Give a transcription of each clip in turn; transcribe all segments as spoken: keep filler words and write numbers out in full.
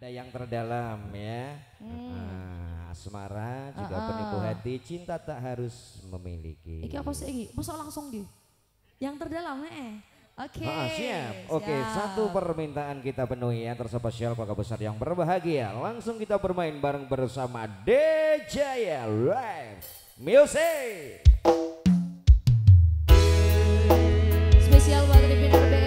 Yang terdalam ya. Hmm. Nah, asmara juga uh -uh. penipu hati, cinta tak harus memiliki. Iki apa sih iki? Masa langsung di yang terdalam eh. Oke. Okay. Ah, siap. Oke, okay, satu permintaan kita penuhi yang terspesial keluarga besar yang berbahagia. Langsung kita bermain bareng bersama D Jaya Live Music. Spesial buat Ripiner B.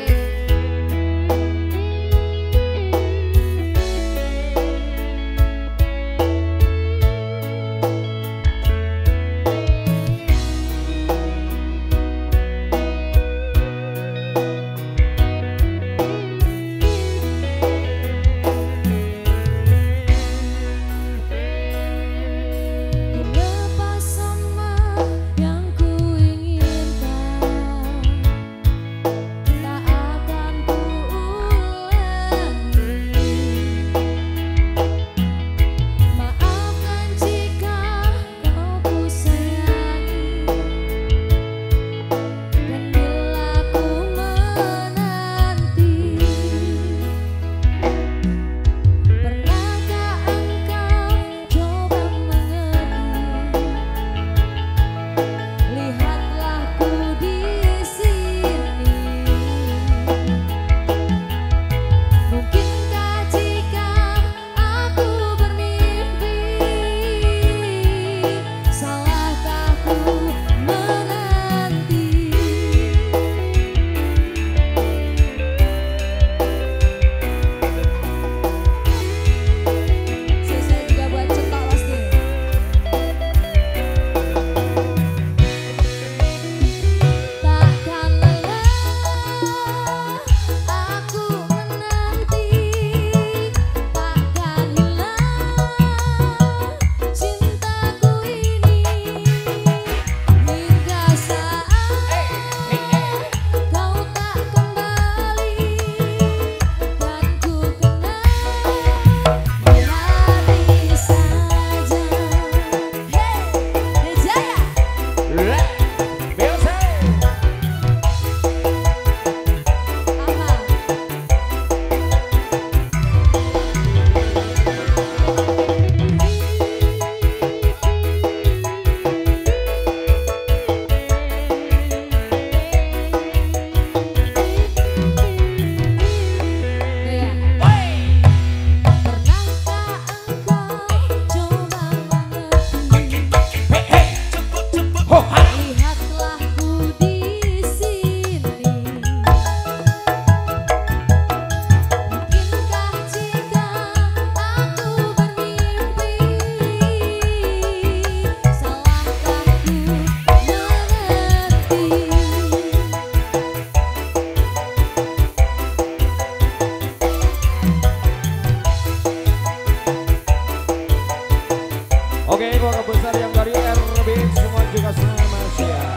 Oke, keluarga besar yang dari R B semua juga selamat siang.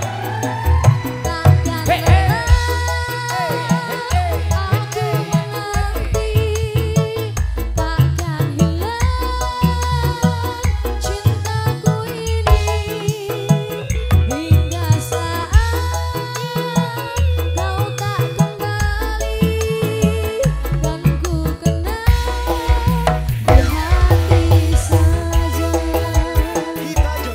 Hey, hey. Kita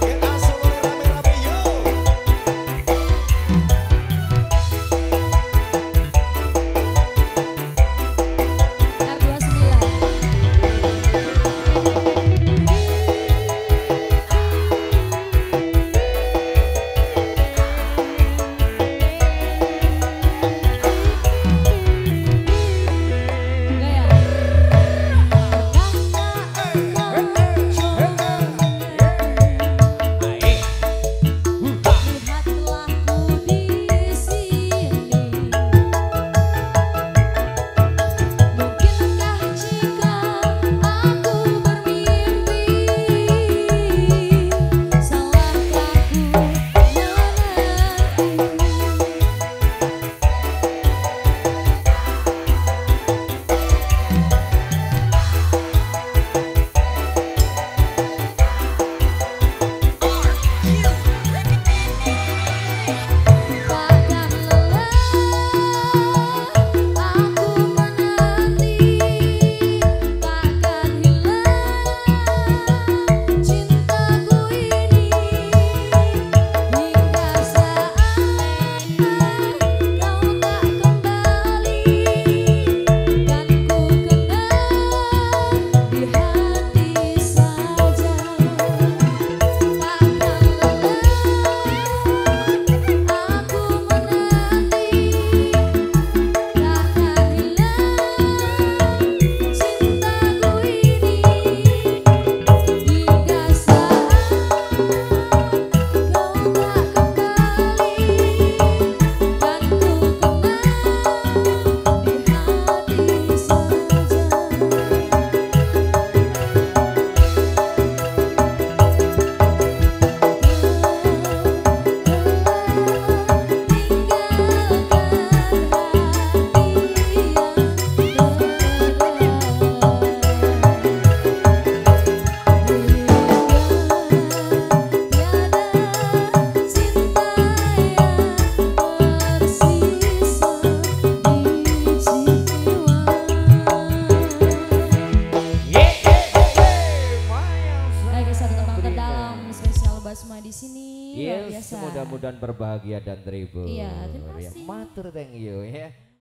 buat semua di sini luar Yes, biasa. mudah-mudahan berbahagia dan terhibur. Iya, terima Ya, kasih. matur thank you ya.